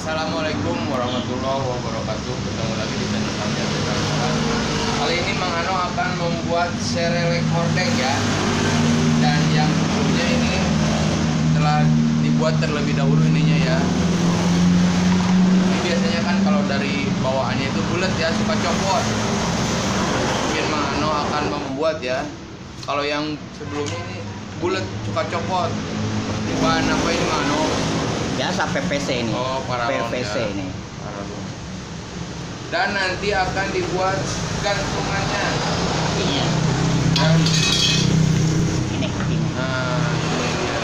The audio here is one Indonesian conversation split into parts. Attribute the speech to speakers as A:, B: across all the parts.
A: Assalamualaikum warahmatullahi wabarakatuh. Ketemu lagi di channel kami Abdul. Kali ini Mang Ano akan membuat serelek hordeng ya. Dan yang sebelumnya ini telah dibuat terlebih dahulu ininya ya. Ini biasanya kan kalau dari bawaannya itu bulat ya, suka copot. Mungkin Mang Ano akan membuat ya. Kalau yang sebelumnya ini bulat, suka copot. Ini bahan apa ini Mang Ano?
B: Biasa PVC ini.
A: Oh, paralon
B: PVC
A: ya.
B: ini.
A: Paralon. Dan nanti akan dibuat gantungannya.
B: Iya.
A: Dan,
B: Ini.
A: nah, ini dia.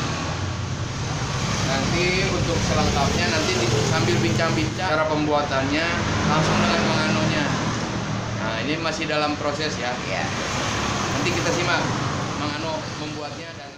A: Nanti untuk selengkapnya nanti sambil bincang-bincang cara pembuatannya langsung dengan Mang Anonya. Nah, ini masih dalam proses ya.
B: Iya.
A: Nanti kita simak Mang Ano membuatnya dan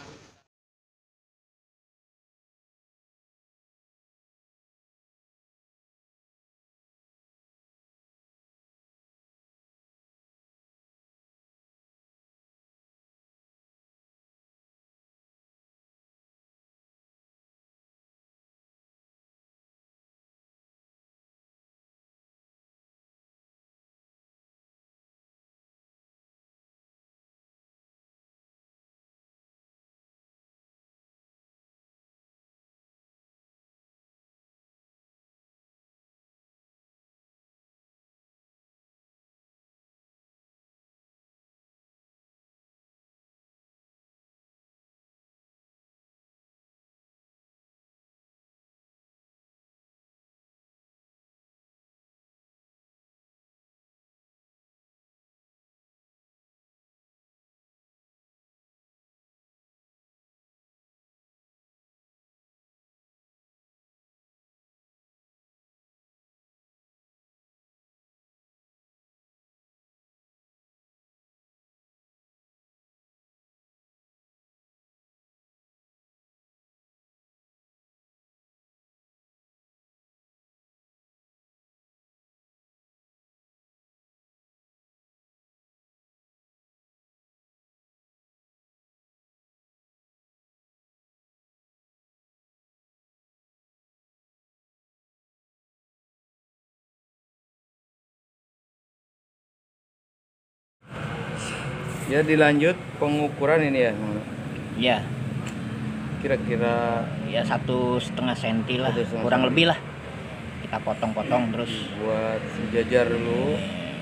A: ya dilanjut pengukuran ini ya.
B: Iya.
A: Kira-kira
B: Ya 1,5 senti lah,
A: 1,5
B: kurang
A: senti.
B: lebih lah. Kita potong-potong terus.
A: Buat sejajar dulu.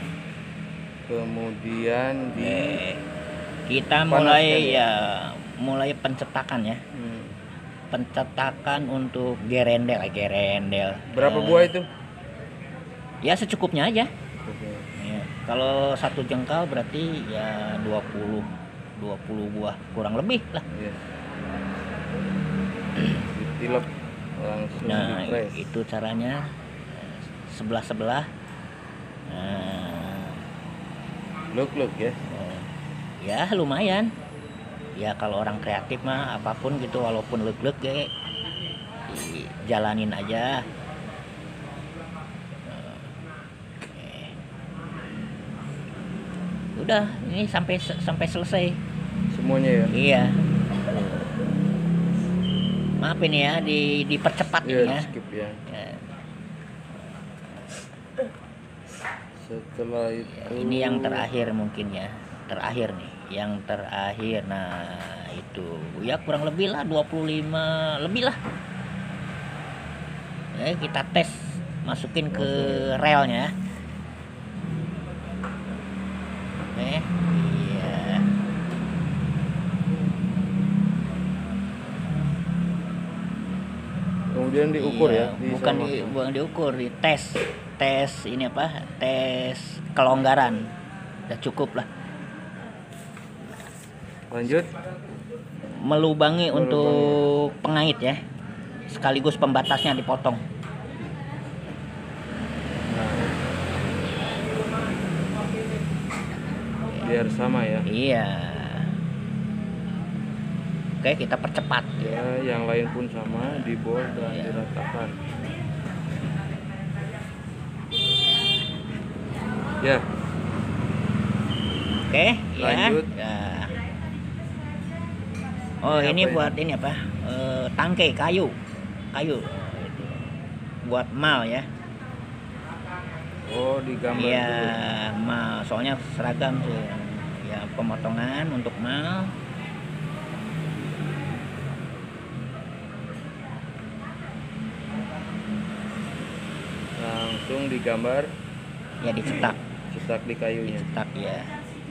A: Kemudian
B: Kita
A: panaskan
B: mulai mulai pencetakan ya. Pencetakan untuk gerendel.
A: Berapa buah itu?
B: Ya secukupnya aja. Ya, kalau 1 jengkal berarti ya 20 buah kurang lebih lah.
A: Iya. Ditilep langsung
B: Nah,
A: dipres.
B: itu caranya sebelah.
A: Look ya.
B: Ya lumayan. Ya kalau orang kreatif mah apapun gitu walaupun lek ya jalanin aja. Udah, ini sampai selesai.
A: Semuanya ya.
B: Iya. Maaf ini ya, dipercepat
A: Iya,
B: ini ya.
A: skip ya.
B: Ya,
A: Setelah itu
B: ini yang terakhir mungkin ya. Terakhir nih, yang terakhir. Nah, itu ya kurang lebih lah 25 lebih lah. Ya, kita tes masukin ke relnya. Iya.
A: kemudian diukur
B: Iya,
A: ya.
B: bukan diukur, di tes ini apa? Tes kelonggaran. Udah cukup lah.
A: Lanjut.
B: Melubangi untuk pengait ya. Sekaligus pembatasnya dipotong.
A: Biar sama ya.
B: Iya. Oke, kita percepat.
A: Ya, yang lain pun sama, dibol dan
B: Iya.
A: diratakan. Ya,
B: Oke,
A: lanjut.
B: ya. Oh,
A: Ini
B: ini
A: apa
B: buat ini apa? Tangkai kayu. buat mal ya.
A: Oh, digambar
B: Iya,
A: dulu.
B: mal. Soalnya seragam sih. Ya, pemotongan untuk mal.
A: Langsung digambar,
B: Ya dicetak,
A: cetak di kayunya.
B: dicetak ya.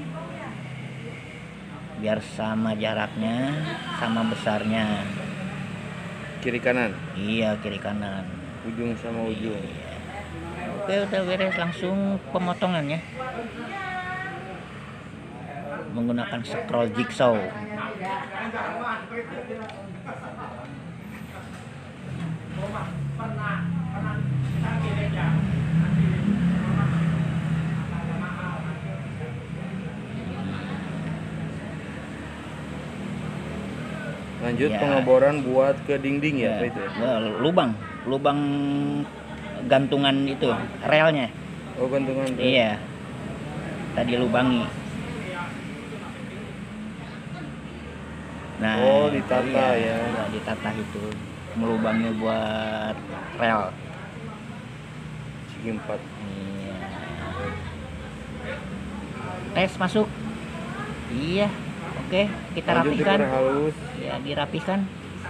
B: Biar sama jaraknya, sama besarnya.
A: Kiri kanan,
B: Iya, kiri kanan.
A: ujung sama ujung.
B: Iya. Oke, udah beres, langsung pemotongan ya. Menggunakan scroll jigsaw.
A: Lanjut
B: Ya.
A: pengeboran buat ke dinding ya,
B: Ya,
A: apa itu ya?
B: lubang gantungan itu relnya.
A: Oh, gantungan.
B: Iya, tadi lubangi. Nah,
A: Oh, ditata ya.
B: iya, ditata itu melubangi buat rel.
A: Segi 4.
B: Iya. Tes masuk. Iya, oke, kita
A: Lanjut
B: rapikan.
A: diperhalus.
B: Ya, dirapikan.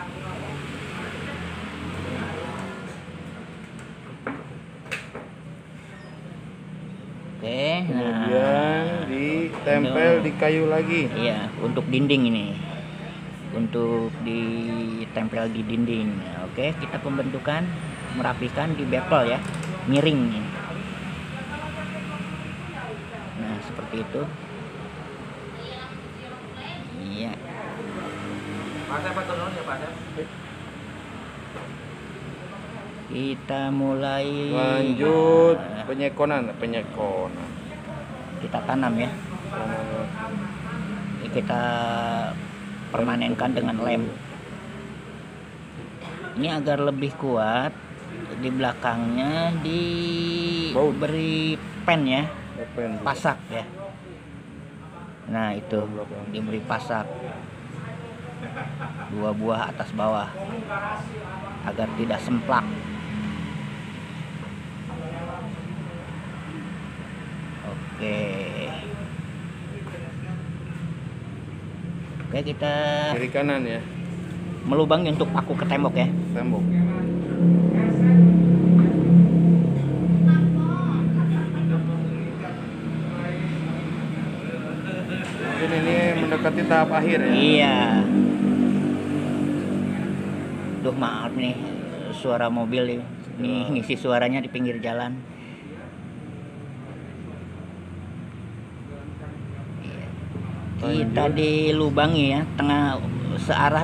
B: Oke,
A: Kemudian ditempel
B: Itu.
A: di kayu lagi.
B: Iya, untuk dinding ini. Untuk ditempel di dinding. Nah, oke, kita pembentukan, merapikan di bevel ya, miring nih. Nah, seperti itu. Iya. Kita mulai.
A: Lanjut
B: Nah,
A: penyekonan.
B: kita tanam ya. Kita permanenkan dengan lem. Ini agar lebih kuat, di belakangnya diberi pen ya, pasak ya. Nah, itu diberi pasak 2 buah atas bawah agar tidak semplak. Oke. Oke, kita
A: Kiri kanan ya,
B: melubangi untuk paku ke tembok ya.
A: tembok. Mungkin ini mendekati tahap akhir ya.
B: Iya. Duh, maaf nih, suara mobil nih, ngisi suaranya di pinggir jalan. Iya. Kita dilubangi ya, tengah searah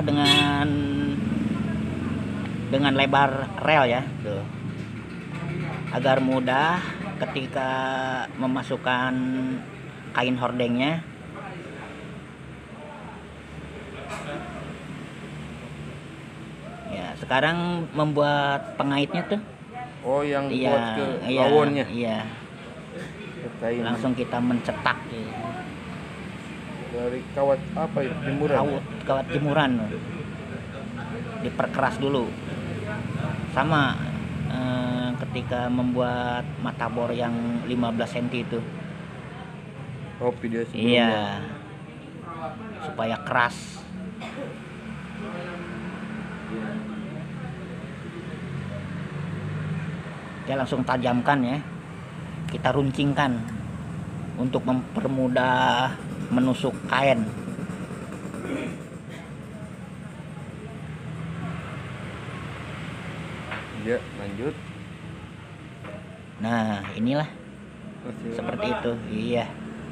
B: dengan lebar rel ya, tuh. Agar mudah ketika memasukkan kain hordengnya. Ya, sekarang membuat pengaitnya tuh.
A: Oh, yang
B: Iya,
A: buat ke
B: iya,
A: lawonnya.
B: iya.
A: Ke kain.
B: Langsung kita mencetak gitu.
A: Dari kawat apa itu? Jemuran.
B: Kawat jemuran loh. Diperkeras dulu. Sama ketika membuat mata bor yang 15 cm itu.
A: Oh, video sebelumnya.
B: Iya. Supaya keras. Kita langsung tajamkan ya. Kita runcingkan untuk mempermudah menusuk kain.
A: Ya, lanjut.
B: Nah, inilah
A: Masih
B: seperti itu. Iya.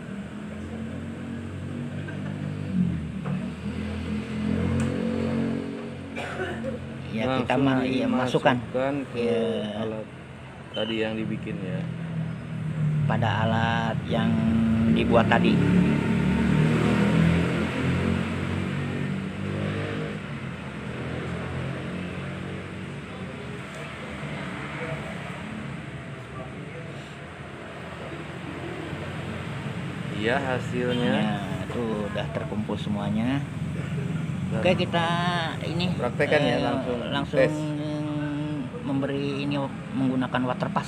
B: Ya, kita
A: langsung
B: masukkan
A: dimasukkan ke
B: Ya.
A: alat tadi yang dibikin ya.
B: pada alat yang dibuat tadi.
A: Iya, hasilnya.
B: Ya, itu udah terkumpul semuanya. Oke, kita ini
A: Praktekkan ya, langsung tes.
B: memberi ini menggunakan water pass.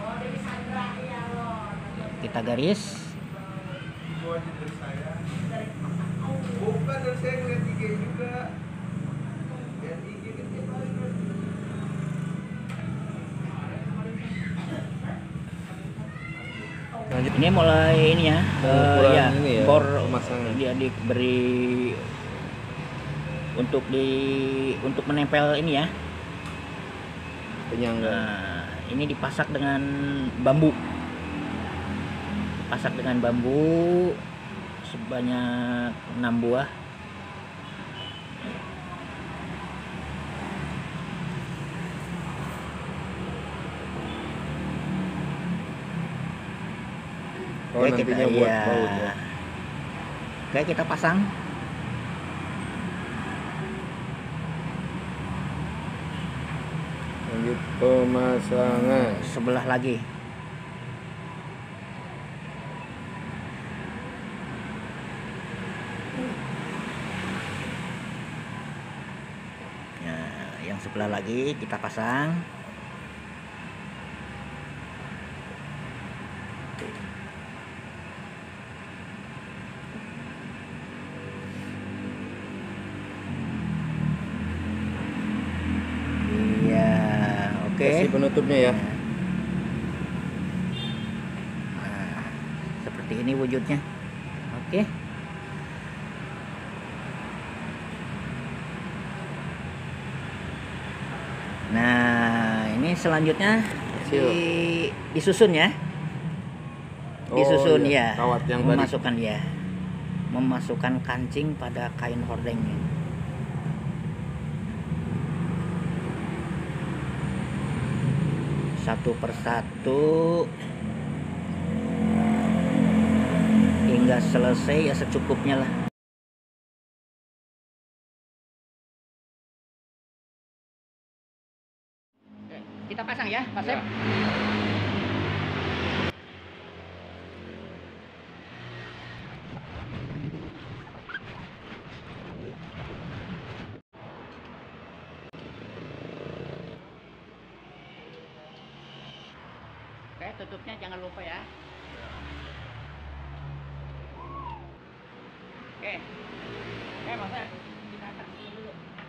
B: Kita garis.
A: Bukan dari saya ngeliat IG juga. Dan IG kan dia
B: Ini mulai ini ya, ya,
A: ini ya,
B: bor
A: pemasangan.
B: dia diberi untuk menempel ini ya.
A: penyangga.
B: Nah, ini dipasak dengan bambu. Pasak dengan bambu sebanyak 6 buah.
A: Oh,
B: Oke,
A: nantinya
B: kita,
A: buat
B: iya.
A: baut ya.
B: Oke, kita pasang.
A: Lanjut pemasangan.
B: Sebelah lagi. Nah, yang sebelah lagi kita pasang. Iya, oke.
A: Kasih penutupnya ya.
B: Nah, seperti ini wujudnya. Oke. Nah, ini selanjutnya disusun ya. Disusun
A: Oh,
B: ya.
A: Kawat yang tadi.
B: Memasukkan ya. Memasukkan kancing pada kain hordengnya. Satu persatu hingga selesai ya, secukupnya lah. Kita pasang ya, Pak Sep. Oke, tutupnya jangan lupa ya. Oke. Oke, Mas Sep. Kita akan dulu.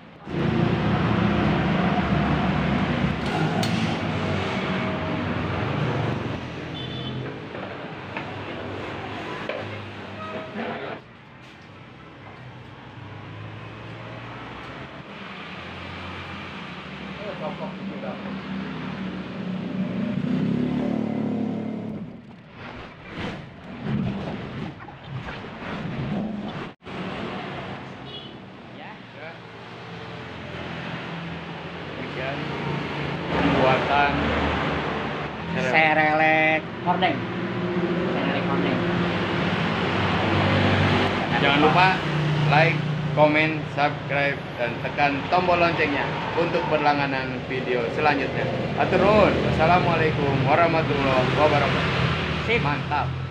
A: Demikian pembuatan
B: Serelek hordeng. Serelek hordeng.
A: Jangan lupa like, komen, subscribe, dan tekan tombol loncengnya untuk berlangganan video selanjutnya. Atur nuhun. Wassalamualaikum warahmatullahi wabarakatuh.
B: Sip.
A: Mantap.